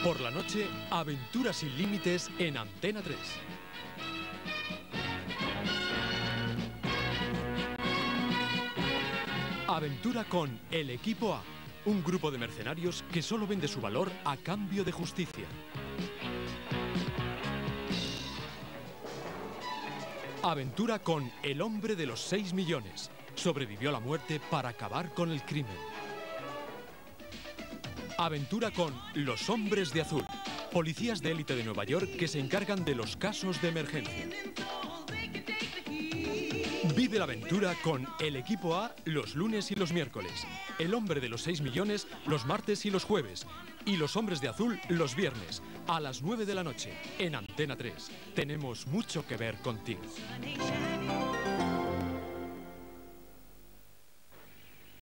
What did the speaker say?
Por la noche, aventuras sin límites en Antena 3. Aventura con El Equipo A, un grupo de mercenarios que solo vende su valor a cambio de justicia. Aventura con El Hombre de los 6 millones. Sobrevivió a la muerte para acabar con el crimen. Aventura con Los Hombres de Azul, policías de élite de Nueva York que se encargan de los casos de emergencia. Vive la aventura con El Equipo A los lunes y los miércoles, El Hombre de los 6 millones los martes y los jueves y Los Hombres de Azul los viernes a las 9 de la noche en Antena 3. Tenemos mucho que ver contigo.